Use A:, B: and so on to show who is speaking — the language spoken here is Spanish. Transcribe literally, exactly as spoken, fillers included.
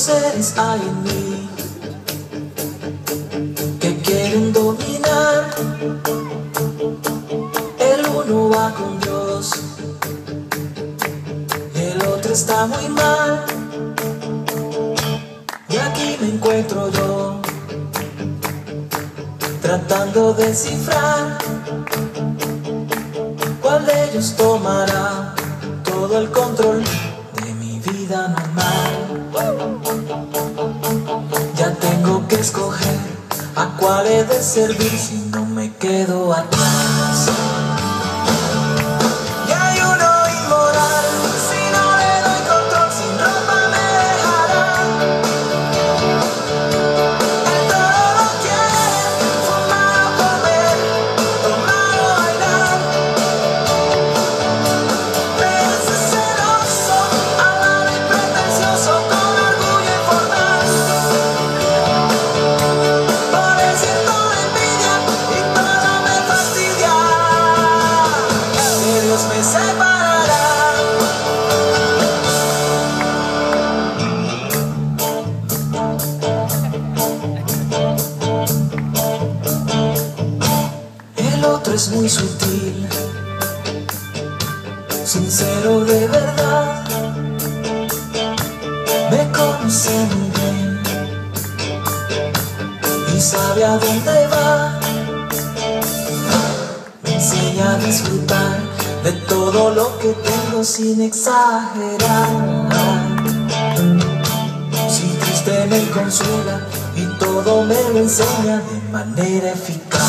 A: seres hay en mí que quieren dominar. El uno va con Dios, el otro está muy mal. Y aquí me encuentro yo, tratando de descifrar cuál de ellos tomará todo el control de mi vida normal. Ya tengo que escoger a cuál he de servir si no me quedo atrás. Y hay uno inmoral, si no le doy control, sin ropa me dejará. Él todo lo quiere, fumar o comer, tomar o bailar. Pero ese celoso, avaro y pretencioso, con orgullo informal. Por él siento envidia y todo me fastidia. Que Dios me separará. El otro es muy sutil, sincero de verdad, me conoce muy bien y sabe a dónde va. Me enseña a disfrutar de todo lo que tengo sin exagerar. Si triste me consuela y todo me lo enseña de manera eficaz.